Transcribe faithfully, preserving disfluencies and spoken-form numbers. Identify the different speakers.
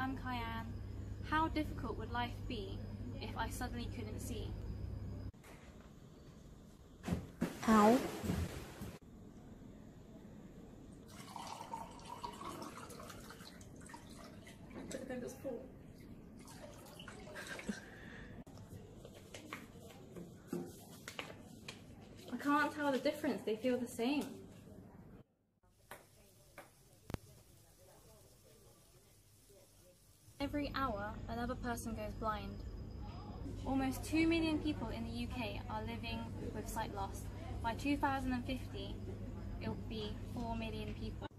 Speaker 1: I'm Kyan. How difficult would life be if I suddenly couldn't see?
Speaker 2: Ow.
Speaker 1: I can't tell the difference, they feel the same. Every hour, another person goes blind. Almost two million people in the U K are living with sight loss. By two thousand fifty, it will be four million people.